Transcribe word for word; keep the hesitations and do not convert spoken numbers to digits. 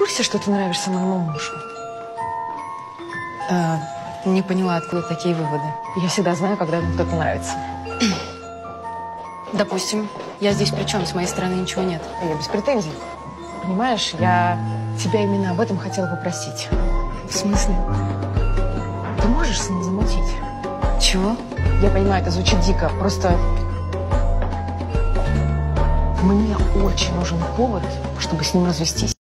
курсе, что ты нравишься моему мужу? А, не поняла, откуда такие выводы. Я всегда знаю, когда ему кто-то нравится. Допустим, я здесь при чем? С моей стороны ничего нет. Я без претензий. Понимаешь, я тебя именно об этом хотела попросить. В смысле? Ты можешь с ним замутить? Чего? Я понимаю, это звучит дико, просто мне очень нужен повод, чтобы с ним развестись.